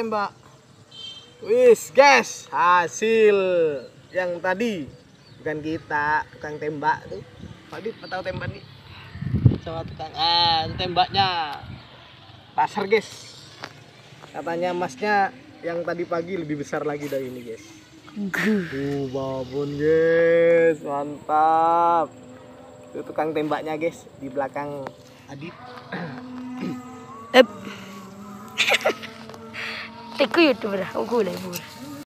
Tembak. Wis, guys, hasil yang tadi bukan kita, tukang tembak tuh. Tadi tahu tembak nih. Sama tukang tembaknya. Pasar, guys. Katanya emasnya yang tadi pagi lebih besar lagi dari ini, guys. Babon, guys. Mantap. Itu tukang tembaknya, guys, di belakang Adit. Teku YouTuber, aku boleh.